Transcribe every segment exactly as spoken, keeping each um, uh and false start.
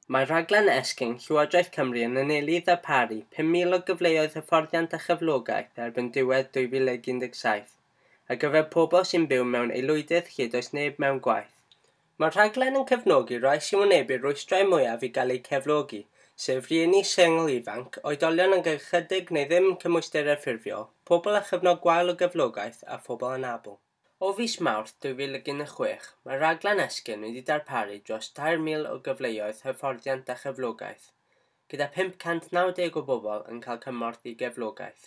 Mae rhaglen esgyn Llywodraeth Cymru yn anelu ddarparu pum mil o gyfleoedd hyfforddiant a chyflogaeth erbyn diwedd dwy fil ag un deg saith, ar gyfer pobl sy'n byw mewn aelwydydd lle does neb mewn gwaith. Mae'r rhaglen yn cefnogi rai sy'n wynebu'r rwystrau mwyaf i gael eu cefnogi, sef rhieni sengl ifanc, oedolion yn gael chydig neu ddim cymwysterau ffurfiol, pobl â chyfnod gwael o gyflogaeth a phobl anabl. O fis Mawrth dwy fil ag un deg chwech, mae rhaglen esgyn wedi darparu dros dair mil o gyfleoedd hyfforddiant a chyflogaeth, gyda pump cant naw deg o bobl yn cael cymorth i gyflogaeth.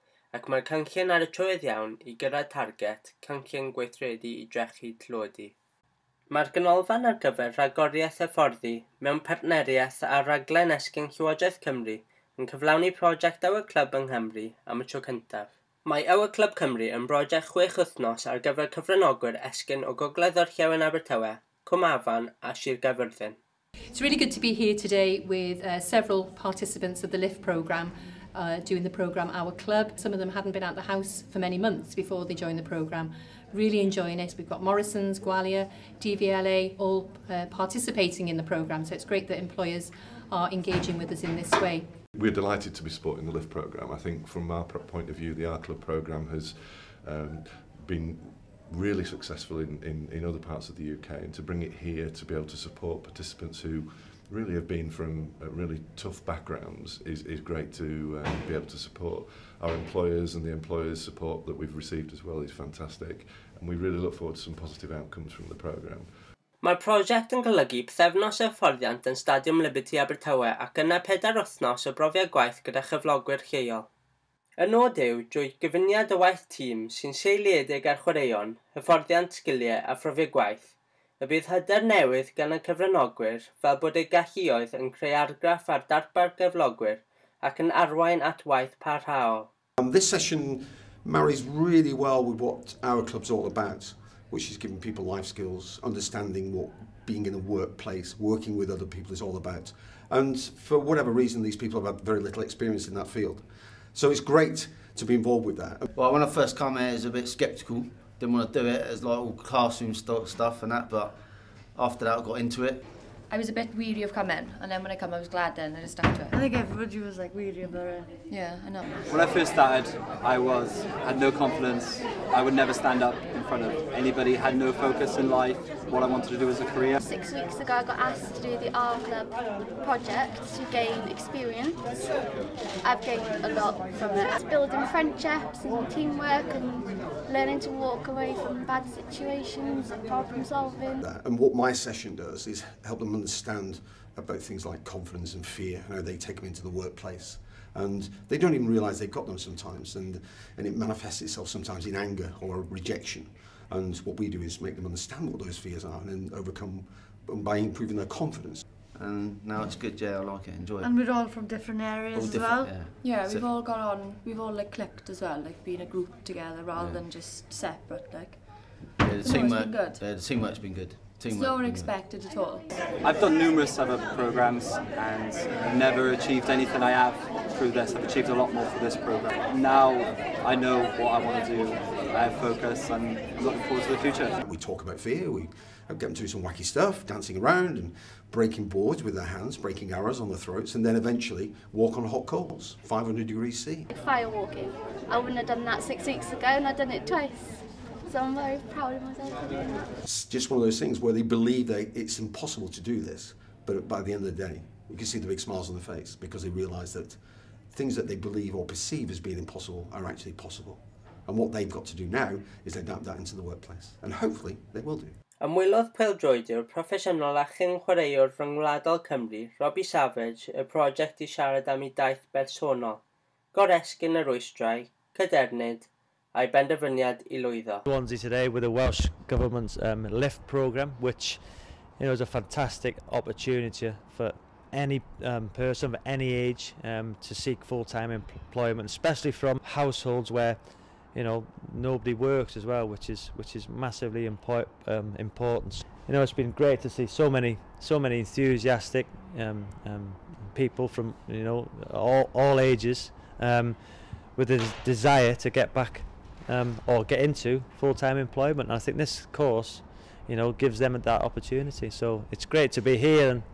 Ac mae'r cynllun ar y trywydd iawn i gyrraedd target cynllun gweithredu i drechu tlodi. Mae'r ganolfan ar gyfer rhagoriaeth hyfforddi mewn partneriaeth â'r rhaglen esgyn Llywodraeth Cymru yn cyflawni prosiect Our Club yng Nghymru am y tro cyntaf. Mae Our Club Cymru yn brosiect chwech wythnos ar gyfer cyfranogwyr esgyn o Gogledd Orllewin Abertawe, Cwm Afan a Sir Gaerfyrddin. It's really good to be here today with uh, several participants of the LIFT programme uh, doing the programme Our Club. Some of them hadn't been out the house for many months before they joined the programme. Really enjoying it. We've got Morrison's, Gwalia, D V L A all uh, participating in the programme, so it's great that employers are engaging with us in this way. We're delighted to be supporting the LIFT programme. I think from our point of view, the Our Club programme has um, been really successful in, in, in other parts of the U K, and to bring it here to be able to support participants who really have been from uh, really tough backgrounds is, is great to um, be able to support. Our employers and the employers' support that we've received as well is fantastic, and we really look forward to some positive outcomes from the programme. Mae'r prosiect yn golygu pethefnos o hyfforddiant yn Stadiwm Liberty Abertawe ac yna pedair wythnos o brofiad gwaith gyda chyflogwyr lleol. Y nod yw drwy gyfuniad o waith tîm sy'n seiliedig ar chwaraeon, hyfforddiant sgiliau a phrofiad gwaith, y bydd hyder newydd gan y cyfranogwyr fel bod eu galluoedd yn creu argraff ar darpar gyflogwyr ac yn arwain at waith parhaol. Um, this session marries really well with what Our Club's all about, which is giving people life skills, understanding what being in a workplace, working with other people is all about. And for whatever reason, these people have had very little experience in that field. So it's great to be involved with that. Well, when I first come here, I was a bit sceptical. Didn't want to do it as like all classroom stuff and that, but after that I got into it. I was a bit weary of coming, and then when I come I was glad then, I just stuck to it. I think everybody was like weary about it. Yeah, I know. When I first started, I was, had no confidence. I would never stand up in front of anybody, had no focus in life, what I wanted to do as a career. Six weeks ago I got asked to do the Our Club project to gain experience. I've gained a lot from it. It's building friendships and teamwork and learning to walk away from bad situations and problem solving. And what my session does is help them understand about things like confidence and fear, and how they take them into the workplace. And they don't even realise they've got them sometimes, and, and it manifests itself sometimes in anger or rejection. And what we do is make them understand what those fears are and then overcome by improving their confidence. And now it's good, yeah, I like it, enjoy it. And we're all from different areas all as different, well. Yeah, Yeah, we've so, all got on, we've all like clicked as well, like being a group together rather yeah. than just separate, like. yeah, the No, it's teamwork, been good. Yeah, the teamwork's been good. It's Teamwork no been unexpected at all. I've done numerous other programmes and never achieved anything I have through this. I've achieved a lot more for this programme. Now I know what I want to do, I have focus, and I'm looking forward to the future. We talk about fear, we get them to do some wacky stuff, dancing around and breaking boards with their hands, breaking arrows on their throats, and then eventually walk on hot coals, five hundred degrees C. Fire walking. I wouldn't have done that six weeks ago and I've done it twice. So I'm very proud of myself for doing that. It's just one of those things where they believe that it's impossible to do this, but by the end of the day, you can see the big smiles on their face because they realise that things that they believe or perceive as being impossible are actually possible. And what they've got to do now is adapt that into the workplace. And hopefully they will do. Ymwylodd pêl-droediwr proffesiynol a chyn chwaraewr rhyngwladol Cymru, Robbie Savage, y prosiect i siarad am ei daith bersonol, goresgyn y rwystrau, cadernid, a'i benderfyniad i lwyddo. Swansea today with the Welsh Government's um, LIFT programme, which you know is a fantastic opportunity for any um, person of any age um, to seek full-time employment, especially from households where you know nobody works as well, which is which is massively impo um, important. You know, it's been great to see so many so many enthusiastic um, um, people from you know all all ages um, with a desire to get back um, or get into full-time employment. And I think this course, you know, gives them that opportunity. So it's great to be here and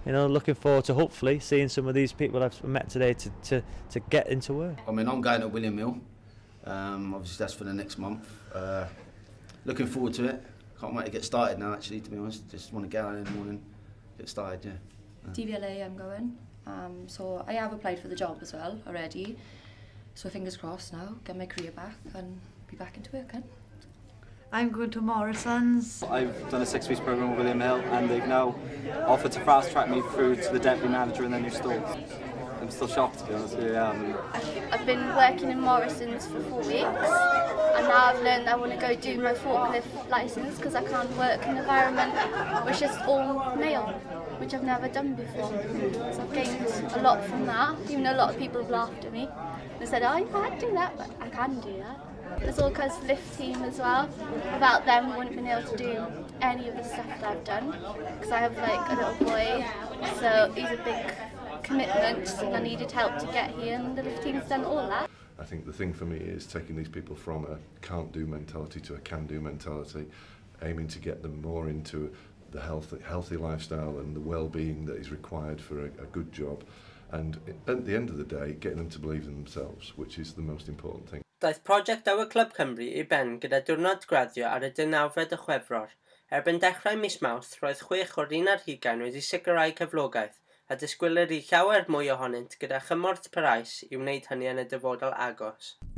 you know, looking forward to hopefully seeing some of these people I've met today to, to, to get into work. I mean, I'm going to William Hill. Um, obviously, that's for the next month. Uh, looking forward to it. Can't wait to get started now, actually, to be honest. Just want to get out in the morning, get started, yeah. yeah. D V L A I'm going. Um, so I have applied for the job as well already. So fingers crossed now, get my career back and be back into work then. I'm going to Morrison's. I've done a six weeks programme with William Hill and they've now offered to fast track me through to the deputy manager in their new store. I'm still shocked, to be honest with you. Um, I've been working in Morrison's for four weeks and now I've learned I want to go do my forklift licence because I can't work in an environment which is all male, which I've never done before. So I've gained a lot from that, even though a lot of people have laughed at me. They said, oh, you can't do that, but I can do that. It's all because lift team as well. Without them, I wouldn't have been able to do any of the stuff that I've done because I have like a little boy, so he's a big commitment and I needed help to get here and the lift team's done all that. I think the thing for me is taking these people from a can't-do mentality to a can-do mentality, aiming to get them more into the healthy, healthy lifestyle and the well-being that is required for a, a good job. And at the end of the day, getting them to believe in themselves, which is the most important thing. Daeth prosiect Our Clwb Cymru i ben gyda diwrnod graddio ar y deunawfed y Chwefror. Erbyn dechrau mis Mawrth, roedd chwech o'r un ar hugain wedi sicrhau cyflogaeth, a disgwylir i llawer mwy ohonynt gyda chymorth parhaus i wneud hynny yn y dyfodol agos.